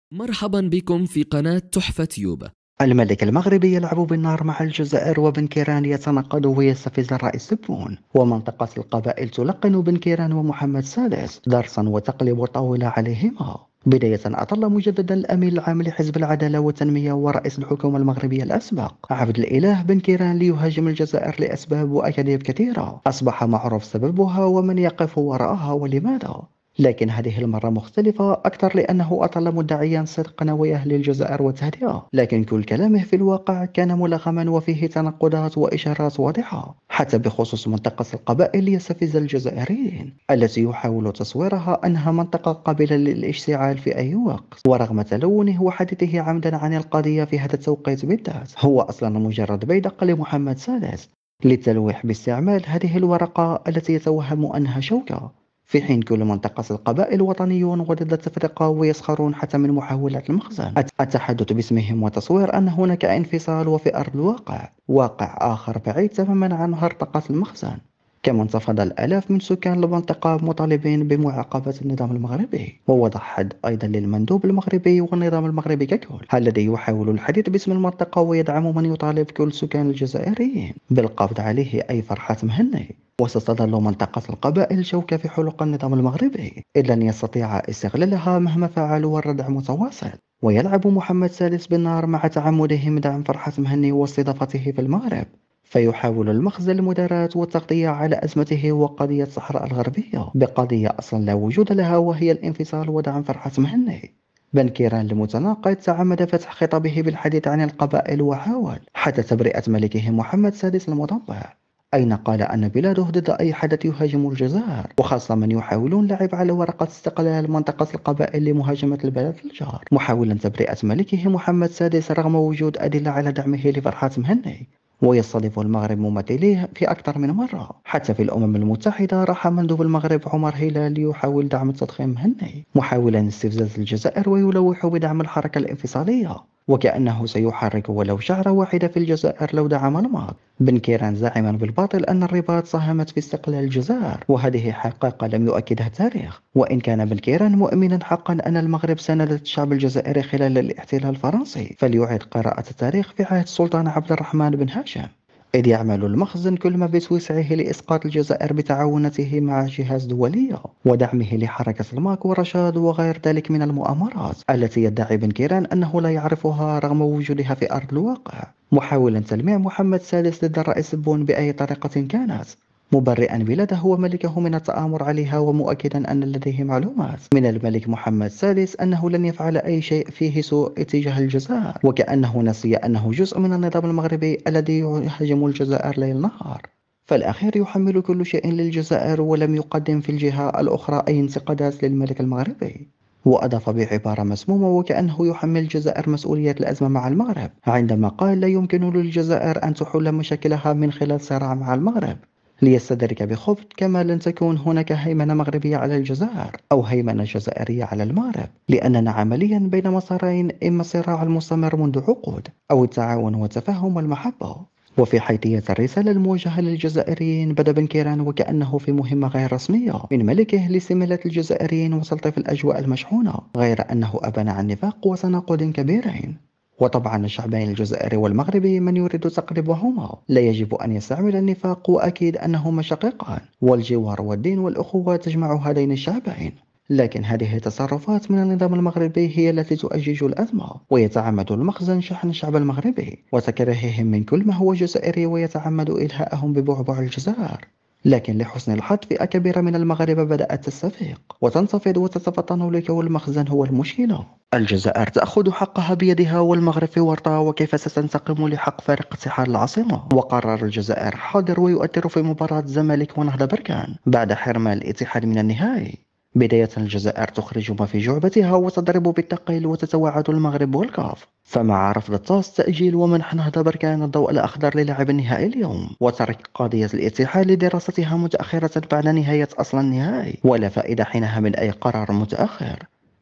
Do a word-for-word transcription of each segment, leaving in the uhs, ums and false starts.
مرحبا بكم في قناة تحفة تيوب. الملك المغربي يلعب بالنار مع الجزائر، وبن كيران يتنقل ويستفز الرئيس تبون، ومنطقة القبائل تلقن بن كيران ومحمد السادس درسا وتقلب الطاولة عليهما. بداية، أطل مجددا الأمين العام لحزب العدالة والتنمية ورئيس الحكومة المغربية الأسبق عبد الإله بن كيران ليهاجم الجزائر لأسباب وأكاذيب كثيرة أصبح معروف سببها ومن يقف وراءها ولماذا. لكن هذه المرة مختلفة أكثر، لأنه أطل مدعيا صدق نواياه للجزائر والتهدئة، لكن كل كلامه في الواقع كان ملغما وفيه تناقضات وإشارات واضحة، حتى بخصوص منطقة القبائل ليستفز الجزائريين التي يحاول تصويرها أنها منطقة قابلة للاشتعال في أي وقت. ورغم تلونه وحديثه عمدا عن القضية في هذا التوقيت بالذات، هو أصلا مجرد بيدق لمحمد سادس للتلويح باستعمال هذه الورقة التي يتوهم أنها شوكة، في حين كل منطقة القبائل وطنيون وضد التفرقة ويسخرون حتى من محاولات المخزن التحدث باسمهم وتصوير أن هناك انفصال، وفي أرض الواقع واقع آخر بعيد تماما عن هرطقة المخزن. كما انتفض الآلاف من سكان المنطقة مطالبين بمعاقبة النظام المغربي، ووضع حد أيضا للمندوب المغربي والنظام المغربي ككل الذي يحاول الحديث باسم المنطقة ويدعم من يطالب كل سكان الجزائريين بالقبض عليه أي فرحة مهني. وستظل منطقة القبائل شوكة في حلق النظام المغربي، إذ لن يستطيع استغلالها مهما فعلوا، والردع متواصل. ويلعب محمد سادس بالنار مع تعمده من دعم فرحة مهني واستضافته في المغرب، فيحاول المخزن المداراة والتغطية على أزمته وقضية الصحراء الغربية بقضية أصلا لا وجود لها، وهي الانفصال ودعم فرحة مهني. بن كيران المتناقض تعمد فتح خطابه بالحديث عن القبائل، وحاول حتى تبرئة ملكه محمد السادس المضبع، أين قال أن بلاده ضد أي حدث يهاجم الجزائر، وخاصة من يحاولون اللعب على ورقة استقلال منطقة القبائل لمهاجمة البلد الجار، محاولا تبرئة ملكه محمد السادس رغم وجود أدلة على دعمه لفرحة مهني. ويستضيف المغرب ممثليه في أكثر من مرة، حتى في الأمم المتحدة راح مندوب المغرب عمر هلال ليحاول دعم التضخيم مهني، محاولا استفزاز الجزائر ويلوح بدعم الحركة الانفصالية، وكأنه سيحرك ولو شعرة واحدة في الجزائر لو دعم الماضي. بن كيران زاعما بالباطل أن الرباط ساهمت في استقلال الجزائر، وهذه حقيقة لم يؤكدها التاريخ. وإن كان بن كيران مؤمنا حقا أن المغرب ساندت الشعب الجزائري خلال الاحتلال الفرنسي، فليعيد قراءة التاريخ في عهد السلطان عبد الرحمن بن هاشم، إذ يعمل المخزن كل ما بتوسعه لإسقاط الجزائر بتعاونته مع جهاز دولية ودعمه لحركة الماك ورشاد وغير ذلك من المؤامرات التي يدعي بن كيران أنه لا يعرفها رغم وجودها في أرض الواقع، محاولا تلميع محمد السادس ضد الرئيس تبون بأي طريقة كانت، مبرئا بلاده وملكه من التآمر عليها، ومؤكدا أن لديه معلومات من الملك محمد السادس أنه لن يفعل أي شيء فيه سوء اتجاه الجزائر، وكأنه نسي أنه جزء من النظام المغربي الذي يهاجم الجزائر ليل نهار. فالأخير يحمل كل شيء للجزائر، ولم يقدم في الجهة الأخرى أي انتقادات للملك المغربي. وأضاف بعبارة مسمومة وكأنه يحمل الجزائر مسؤولية الأزمة مع المغرب، عندما قال لا يمكن للجزائر أن تحل مشاكلها من خلال صراع مع المغرب ليستدرك بخبث، كما لن تكون هناك هيمنة مغربية على الجزائر أو هيمنة جزائرية على المغرب، لأننا عمليا بين مسارين، إما الصراع المستمر منذ عقود أو التعاون والتفاهم والمحبة. وفي حيثية الرسالة الموجهة للجزائريين، بدا بن كيران وكأنه في مهمة غير رسمية من ملكه لاستمالة الجزائريين وتلطيف الأجواء المشحونة، غير أنه أبان عن نفاق وتناقض كبيرين. وطبعا الشعبين الجزائري والمغربي من يريد تقريبهما لا يجب أن يستعمل النفاق، وأكيد أنهما شقيقان، والجوار والدين والأخوة تجمع هذين الشعبين. لكن هذه التصرفات من النظام المغربي هي التي تؤجج الأزمة، ويتعمد المخزن شحن الشعب المغربي وتكرههم من كل ما هو جزائري، ويتعمد إلهاءهم ببعبع الجزائر. لكن لحسن الحظ فئة كبيرة من المغاربة بدأت تستفيق وتنتفض وتتفطن لكون المخزن هو المشكلة. الجزائر تأخذ حقها بيدها والمغرب في ورطة، وكيف ستنتقم لحق فارق اتحاد العاصمة. وقرر الجزائر حاضر ويؤثر في مباراة الزمالك ونهضة بركان بعد حرمان الاتحاد من النهائي. بداية الجزائر تخرج ما في جعبتها وتضرب بالثقيل وتتوعد المغرب والكاف، فمع رفض الطاس تأجيل ومنح نهضة بركان الضوء الأخضر للعب النهائي اليوم، وترك قضية الاتحاد لدراستها متأخرة بعد نهاية أصل النهائي، ولا فائدة حينها من أي قرار متأخر.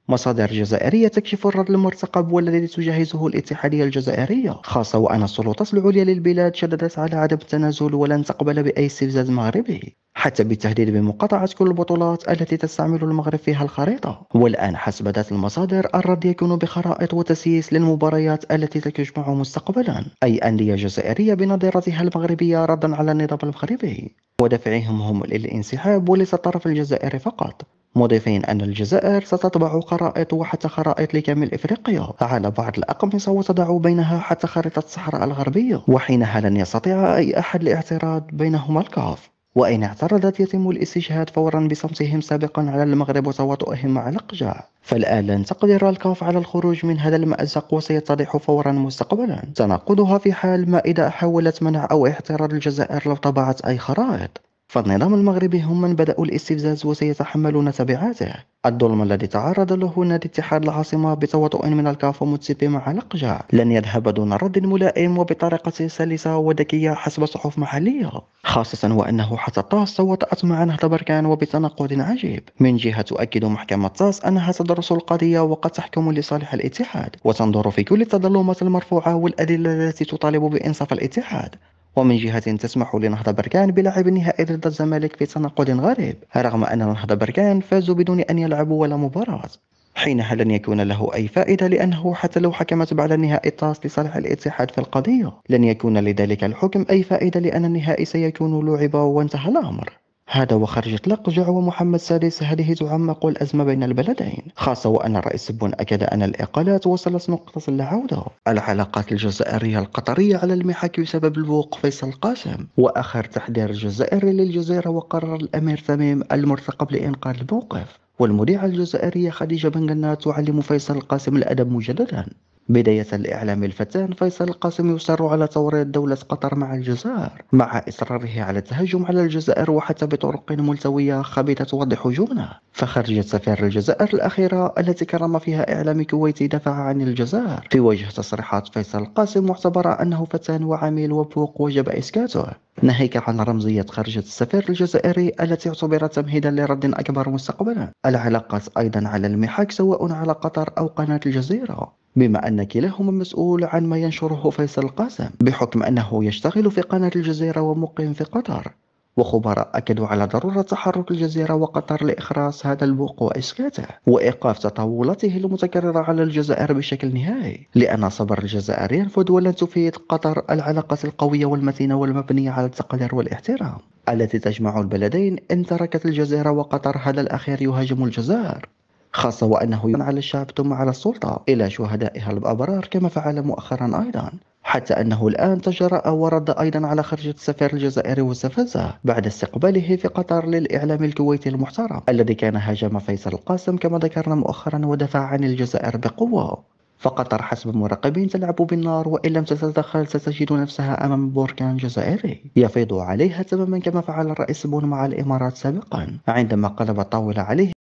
مصادر جزائرية تكشف الرد المرتقب والذي تجهزه الاتحادية الجزائرية، خاصة وأن السلطات العليا للبلاد شددت على عدم التنازل ولن تقبل بأي استفزاز مغربي، حتى بالتهديد بمقاطعة كل البطولات التي تستعمل المغرب فيها الخريطة. والآن حسب ذات المصادر الرد يكون بخرائط وتسييس للمباريات التي تجمع مستقبلا أي أندية جزائرية بنظيرتها المغربية ردا على النظام المغربي ودفعهم هم للانسحاب وليس الطرف الجزائري فقط، مضيفين أن الجزائر ستطبع خرائط وحتى خرائط لكامل إفريقيا على بعض الأقمصة وتضع بينها حتى خريطة الصحراء الغربية، وحينها لن يستطيع أي أحد الاعتراض بينهما الكاف. وإن اعترضت يتم الاستشهاد فورا بصمتهم سابقا على المغرب وتواطؤهم مع الأقجع، فالآن لن تقدر الكاف على الخروج من هذا المأزق وسيتضح فورا مستقبلا تناقضها في حال ما إذا حاولت منع أو اعتراض الجزائر لو طبعت أي خرائط، فالنظام المغربي هم من بدأوا الاستفزاز وسيتحملون تبعاته. الظلم الذي تعرض له نادي اتحاد العاصمة بتواطؤ من الكاف ومتسبي مع الأقجع لن يذهب دون رد ملائم وبطريقة سلسة وذكية حسب صحف محلية، خاصة وأنه حتى طاس تواطأت مع نهضة بركان وبتناقض عجيب. من جهة تؤكد محكمة طاس أنها تدرس القضية وقد تحكم لصالح الاتحاد وتنظر في كل التظلمات المرفوعة والأدلة التي تطالب بإنصاف الاتحاد، ومن جهة تسمح لنهضة بركان بلعب النهائي ضد الزمالك في تناقض غريب رغم أن نهضة بركان فازوا بدون أن يلعبوا ولا مباراة. حينها لن يكون له أي فائدة لأنه حتى لو حكمت بعد النهائي الطاس لصالح الاتحاد في القضية لن يكون لذلك الحكم أي فائدة لأن النهائي سيكون لعب وانتهى الأمر. هذا وخرجة الأقجع ومحمد سادس هذه تعمق الأزمة بين البلدين، خاصة وأن الرئيس سبون أكد أن الإقالات وصلت نقطة لا عودة. العلاقات الجزائرية القطرية على المحك بسبب البوق فيصل القاسم، وآخر تحذير الجزائري للجزيرة وقرر الأمير تميم المرتقب لإنقاذ الموقف، والمذيعة الجزائرية خديجة بن جنات تعلم فيصل القاسم الأدب مجددا. بداية الإعلام الفتان فيصل القاسم يصر على توريط دولة قطر مع الجزائر مع إصراره على التهجم على الجزائر وحتى بطرق ملتوية خبيثة توضح جونه، فخرجت سفير الجزائر الأخيرة التي كرم فيها إعلام كويتي دفع عن الجزائر في وجه تصريحات فيصل القاسم واعتبر أنه فتان وعميل وفوق وجب إسكاته، ناهيك عن رمزية خرجة السفير الجزائري التي اعتبرت تمهيدا لرد أكبر مستقبلا. العلاقات أيضا على المحك سواء على قطر أو قناة الجزيرة، بما أن كلاهما مسؤول عن ما ينشره فيصل القاسم بحكم أنه يشتغل في قناة الجزيرة ومقيم في قطر، وخبراء أكدوا على ضرورة تحرك الجزيرة وقطر لإخراس هذا البوق وإسكاته وإيقاف تطاولاته المتكررة على الجزائر بشكل نهائي، لأن صبر الجزائر ينفد ولن تفيد قطر العلاقة القوية والمتينة والمبنية على التقدير والاحترام التي تجمع البلدين إن تركت الجزيرة وقطر هذا الأخير يهاجم الجزائر، خاصة وأنه يمن على الشعب ثم على السلطة إلى شهدائها الأبرار كما فعل مؤخرا أيضا، حتى أنه الآن تجرأ ورد أيضا على خرجة السفير الجزائري واستفزه بعد استقباله في قطر للإعلام الكويتي المحترم الذي كان هاجم فيصل القاسم كما ذكرنا مؤخرا ودفع عن الجزائر بقوة. فقطر حسب مراقبين تلعب بالنار وإن لم تتدخل ستجد نفسها أمام بركان جزائري يفيض عليها تماما كما فعل الرئيس بون مع الإمارات سابقا عندما قلب الطاولة عليه